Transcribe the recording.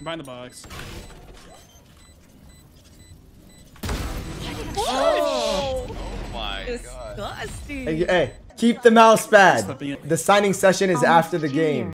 Behind the box. Oh my god. Disgusting. Hey, keep the mouse pad. The signing session is after the game.